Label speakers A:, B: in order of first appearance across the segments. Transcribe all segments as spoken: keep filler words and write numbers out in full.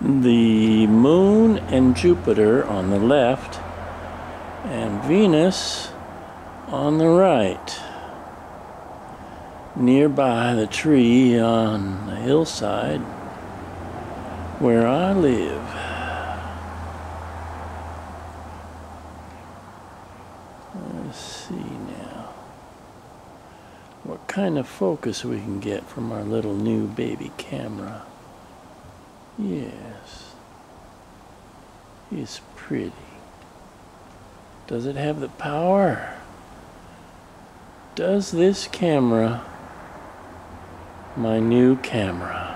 A: the Moon and Jupiter on the left and Venus on the right, nearby the tree on the hillside where I live. Let's see now what kind of focus we can get from our little new baby camera. Yes, it's pretty. Does it have the power? Does this camera, my new camera,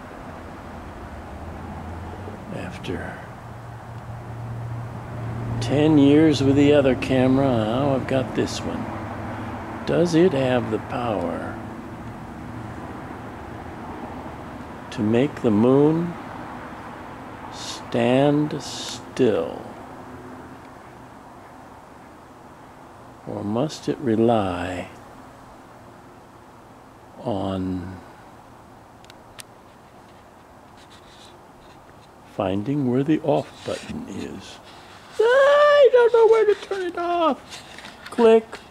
A: after ten years with the other camera, now I've got this one. Does it have the power to make the moon stand still? Or must it rely on finding where the off button is? I don't know where to turn it off. Click.